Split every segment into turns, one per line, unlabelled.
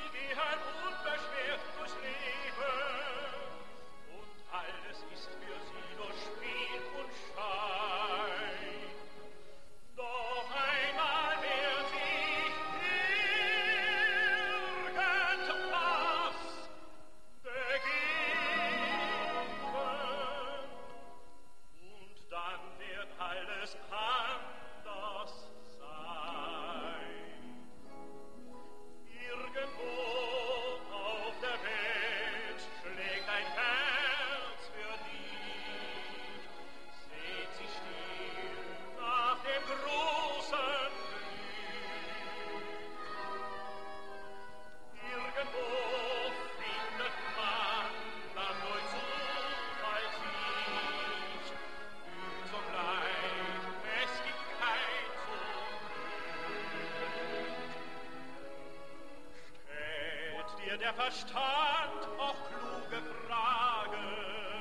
gehen unbeschwert durchs Leben. Und alles ist für sie nur Spiel und Schein. Doch einmal wird sich irgendwas begeben. Und dann wird alles anders sein. Irgendwo auf der Welt schlägt ein Herz für dich. Seht sie still nach dem großen Glück. Irgendwo findet man dann durch Zufall sich. Übt sogleich, es gibt kein Zurück. Stellt dir der Verstand auch kluge Fragen,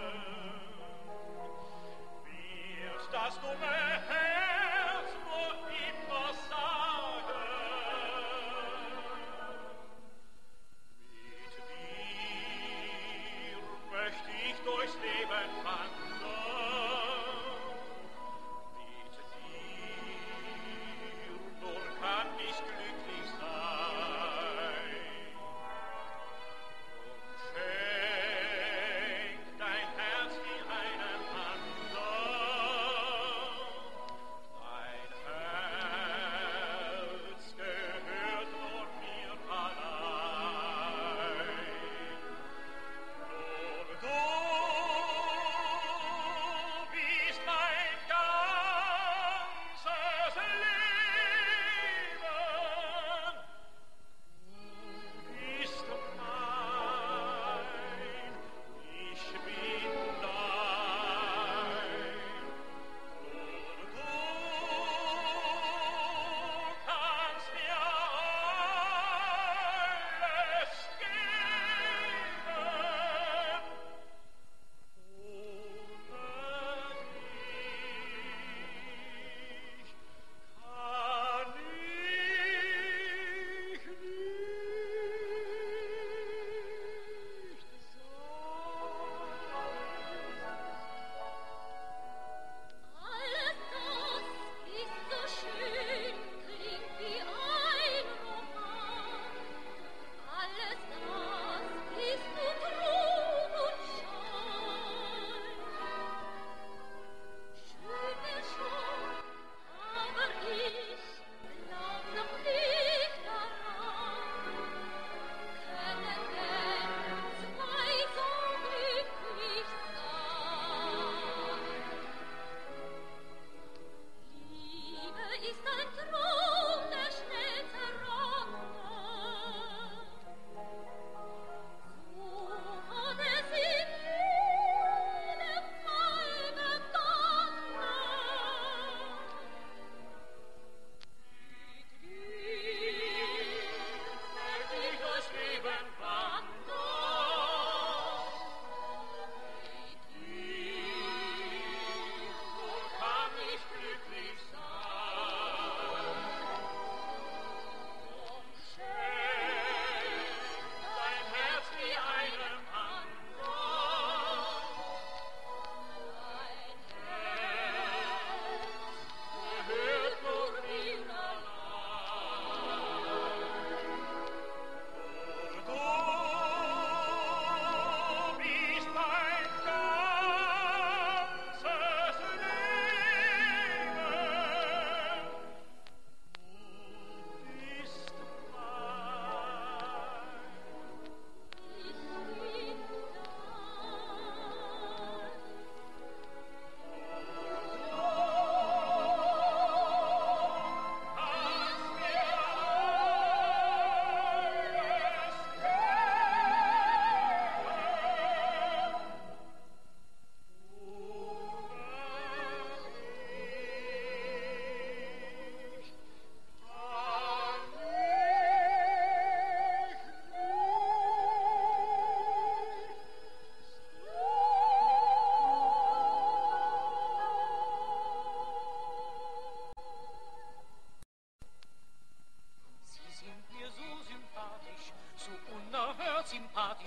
wird das dumme Herz nur immer sagen. Mit dir möchte ich durchs Leben wandern. Mit dir nur kann ich glücklich sein. Und schenk dein Herz wie einem anderen,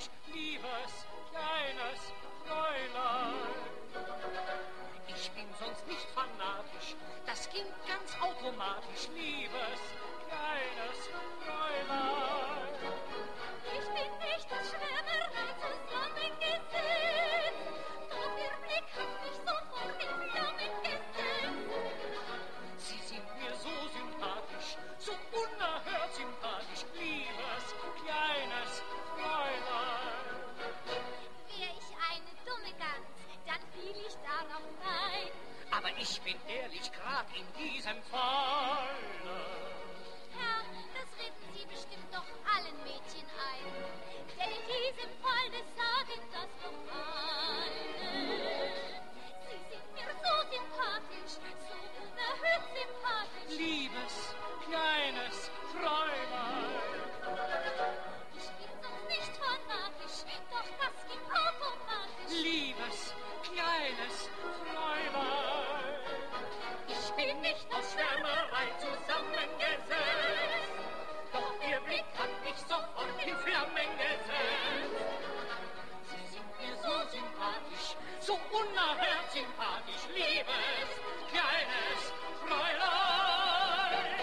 dramatisch, liebes, kleines Fräulein. Ich bin sonst nicht fanatisch, das ging ganz automatisch, liebes, kleines Fräulein.
Ich bin nicht das Schwärmerei zusammengesetzt, doch Ihr Blick hat mich sofort in Flammen gesetzt.
Sie sind mir so sympathisch, so unerhört sympathisch, liebes, kleines Fräulein.
Wär ich eine dumme Gans, dann fiel ich darauf rein.
Aber ich bin ehrlich, grad in diesem Falle.
Herr, das reden Sie bestimmt doch allen Mädchen ein. Denn in diesem Fall, das sagen das doch alle. Sie sind mir so sympathisch, so unerhört sympathisch.
Liebes, kleines Fräulein.
Ich bin sonst nicht fanatisch, doch das ging automatisch.
Liebes, kleines Fräulein. Ich bin nicht aus Schwärmerei zusammengesetzt, doch Ihr Blick hat mich sofort in Flammen gesetzt. Sie sind mir so sympathisch, so unerhört sympathisch, liebes, kleines Fräulein.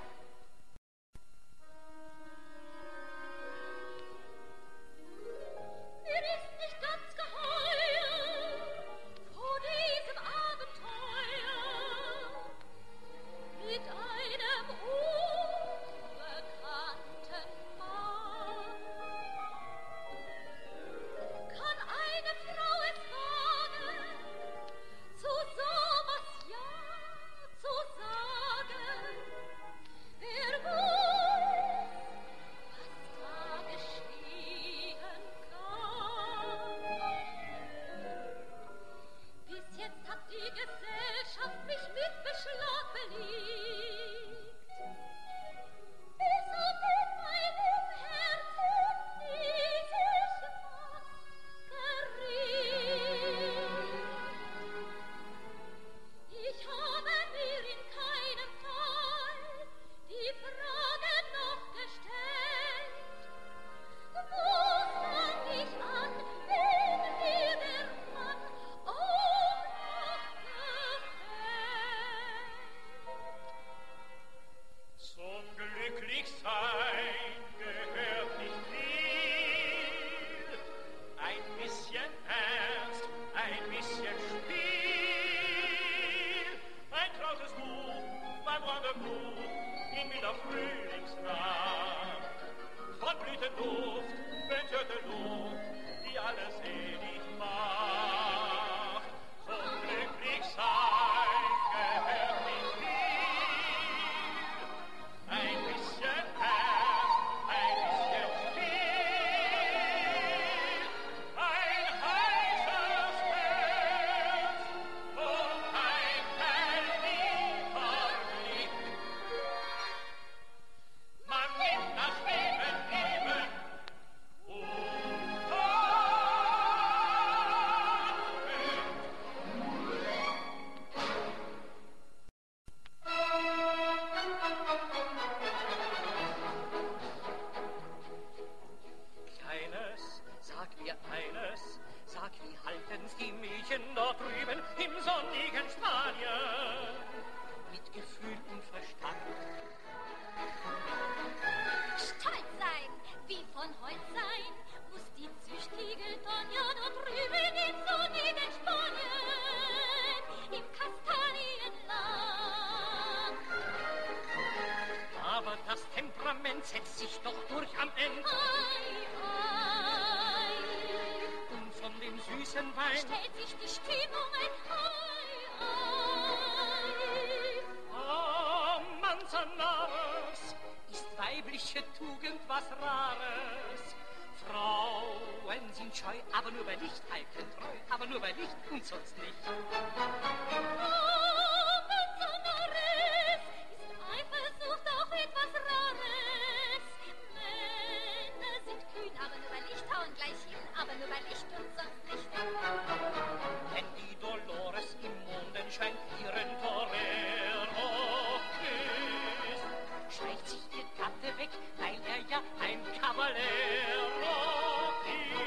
Mir ist nicht ganz geheuer vor diesem Abenteuer mit einem unbekannten Mann. Kann eine Frau es wagen, zu sowas ja zu sagen? Wer weiß, was da geschehen kann. Bis jetzt hat die Gesellschaft mich mit Beschlag belegt. Es hat in meinem Herzen dieses Fass geregt. Ich habe mir in keinem Fall die Frage noch gestellt. Wo fang ich an, wenn mir der Mann auch noch gefällt?
Zum Glücklichsein gehört nicht viel. Ein bisschen Ernst, ein bisschen Spiel. Ein trautes Buch beim Rendezvous in milder Frühlingsnacht. Von Blütenduft, betörte Luft, die alles selig macht. Zum Glücklichsein gehört nicht viel. Ein bisschen Ernst, ein bisschen Spiel, ein heißes Herz und ein verliebter Blick. Man nimmt das Leben eben
Kleines, sag mir eines, sag, wie halten's die Mädchen dort drüben im sonnigen Spanien? Mit Gefühl und Verstand.
Stolz sein, wie von Holz sein, muss die züchtige Donja dort drüben im sonnigen Spanien, im Kastanienland.
Aber das Temperament setzt sich doch durch am Ende.
Ei, ei,
Und von dem süßen Wein
stellt sich die Stimmung ein Ei, ei.
oh, Manzanares, ist weibliche Tugend was Rares. Frauen sind scheu, aber nur bei Licht, halten treu, aber nur bei Licht und sonst nicht.
Manzanares, ist Eifersucht auch etwas Rares. Männer sind kühn, aber nur bei Licht, hauen gleich hin, aber nur bei Licht und sonst nicht.
Wenn die Dolores im Mondenschein ihren Torero küsst, schleicht sich ihr Gatte weg, weil er ja ein Cavallero ist.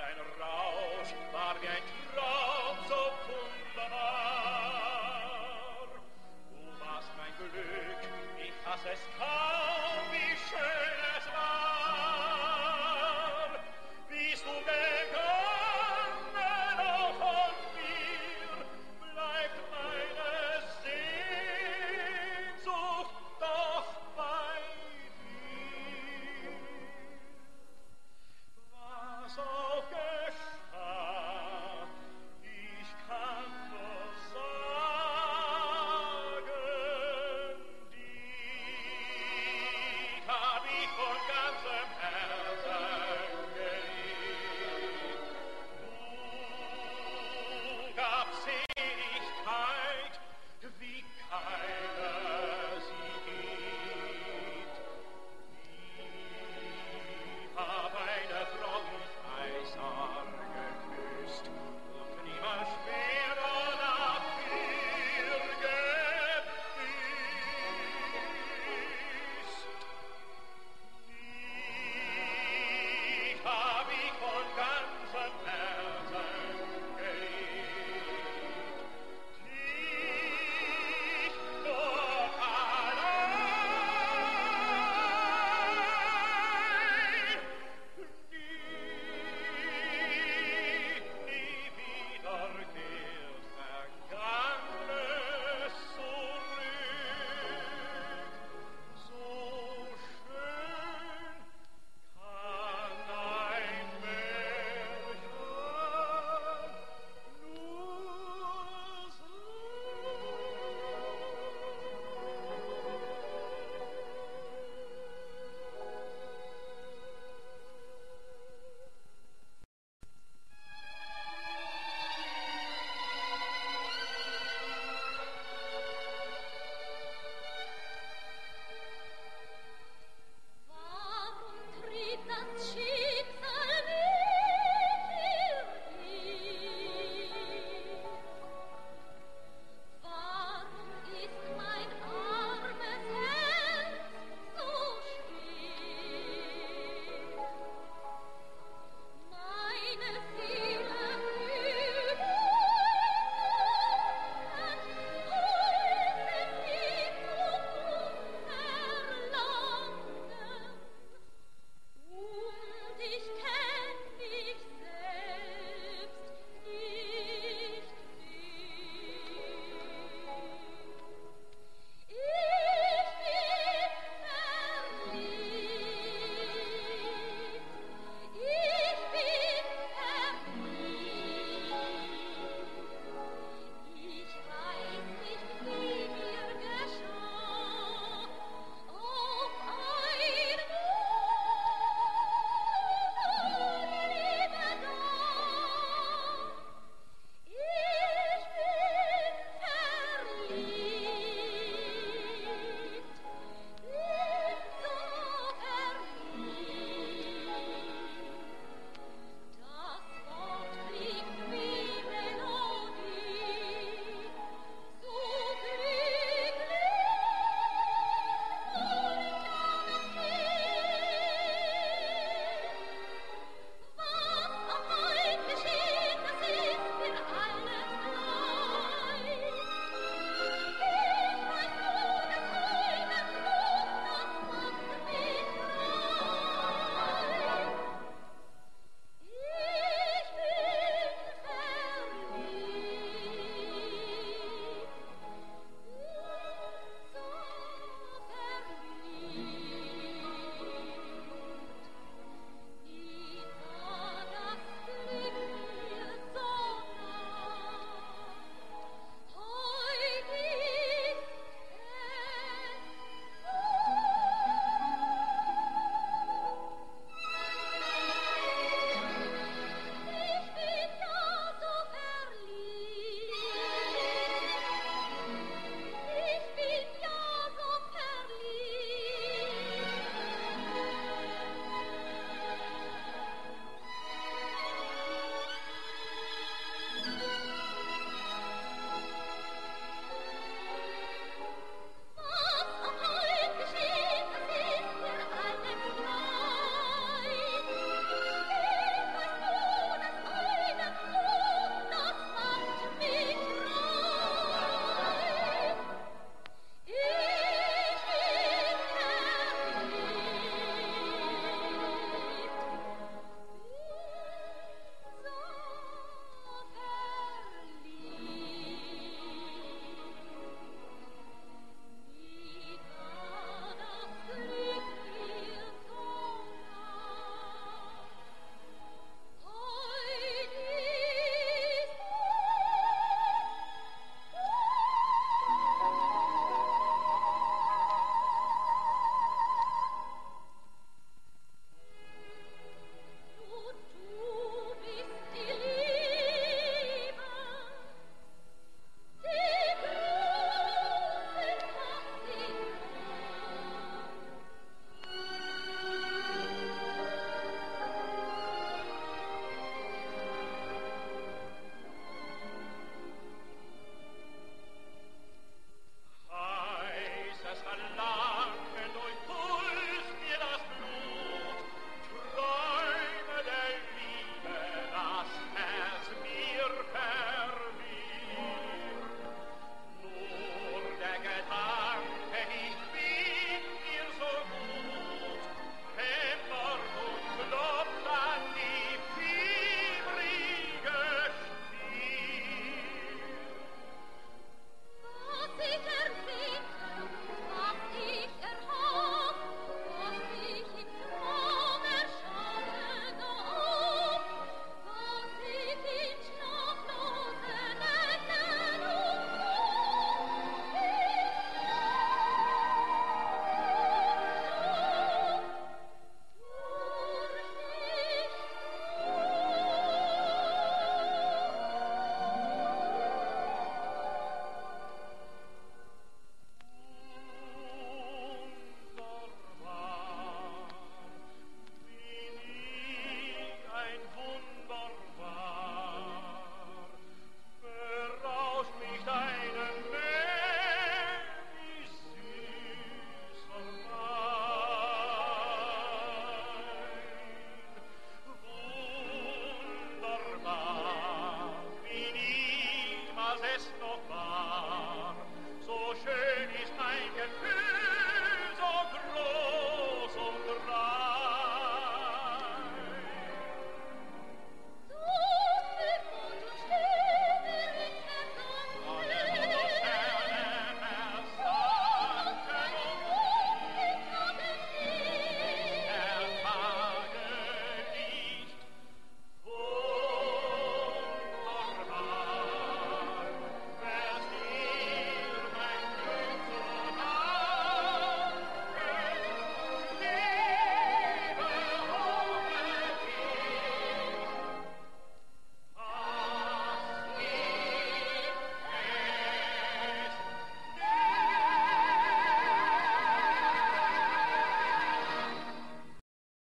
dein Rausch war wie ein Traum so wunderbar. Du warst mein Glück, ich hasse es kaum.